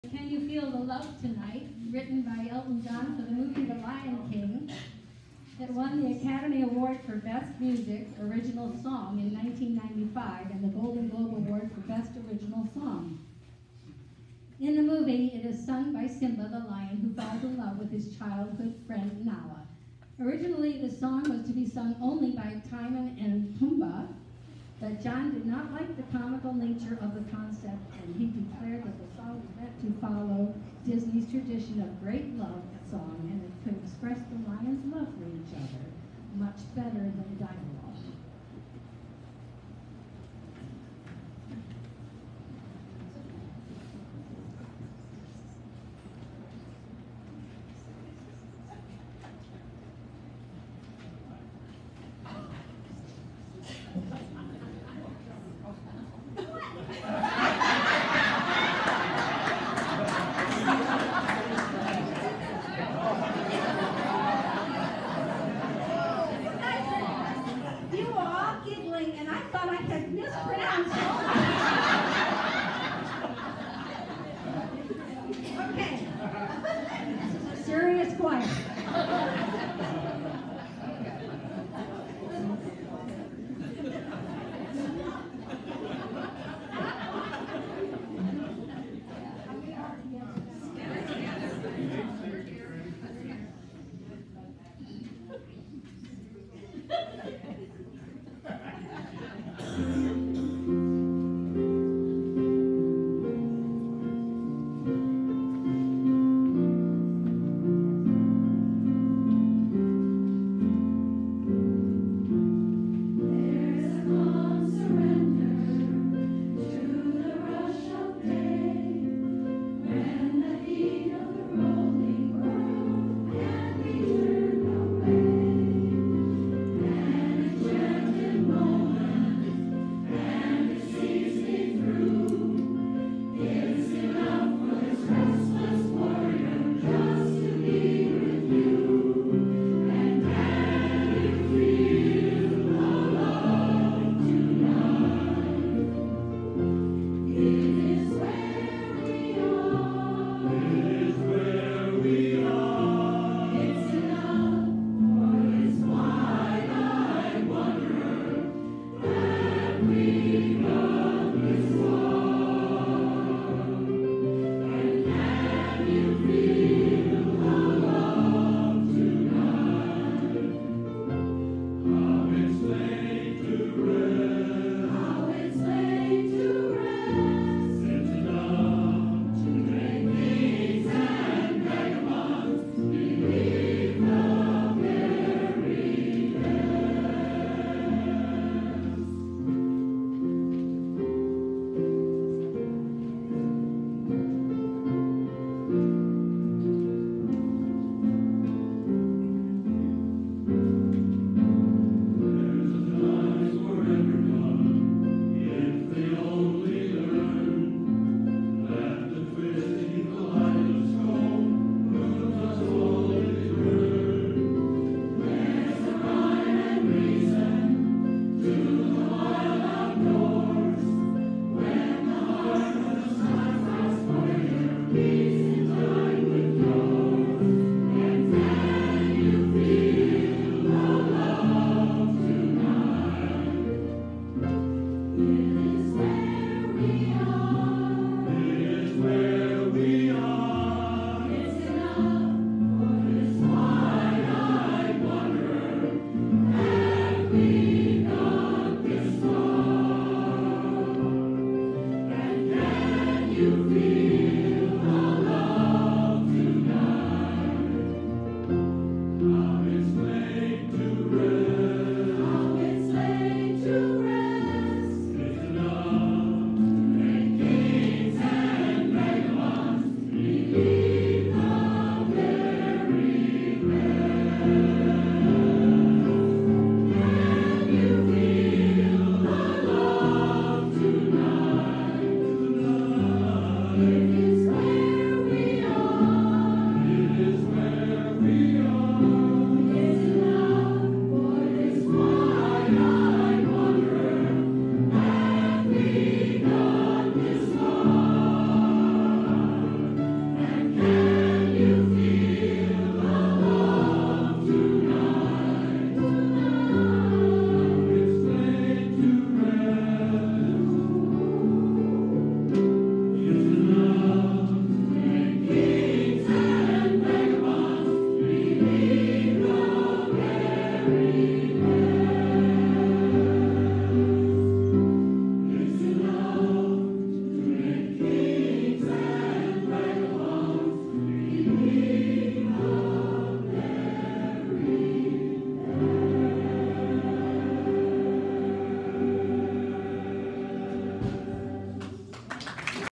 Can You Feel the Love Tonight, written by Elton John for the movie The Lion King. It won the Academy Award for Best Music Original Song in 1995 and the Golden Globe Award for Best Original Song. In the movie, it is sung by Simba the lion who falls in love with his childhood friend Nala. Originally, the song was to be sung only by Timon and Pumbaa, but John did not like the comical nature of the concept, and he declared that the song was meant to follow Disney's tradition of great love song, and it could express the lions' love for each other much better than dialogue. Peace.